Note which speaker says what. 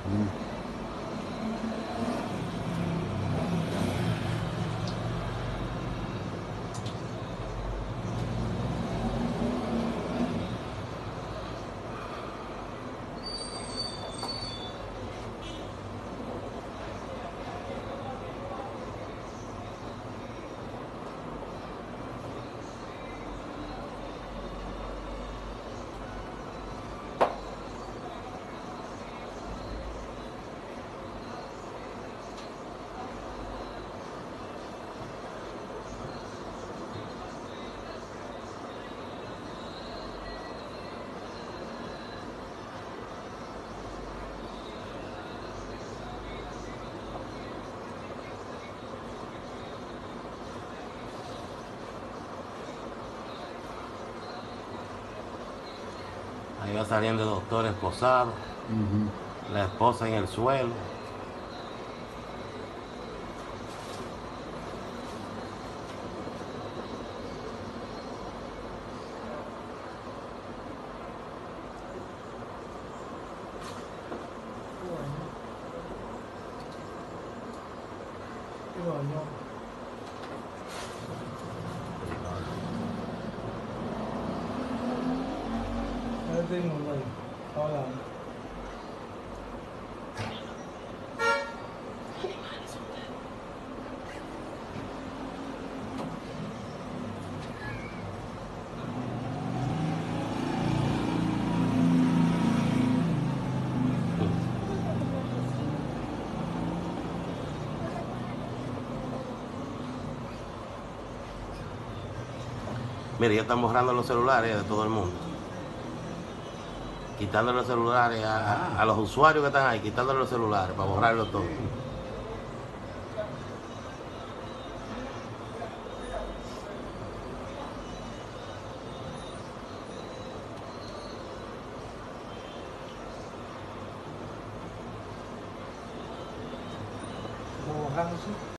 Speaker 1: Ujú.
Speaker 2: Ahí va saliendo el doctor esposado,
Speaker 1: Ujú.
Speaker 2: la esposa en el suelo.
Speaker 3: Bueno, qué bueno. Ahí tengo, güey. Ahora.
Speaker 2: Mire, ya están borrando los celulares de todo el mundo. Quitándole los celulares a los usuarios que están ahí, quitándole los celulares para borrarlo todo.
Speaker 3: Como bajándose.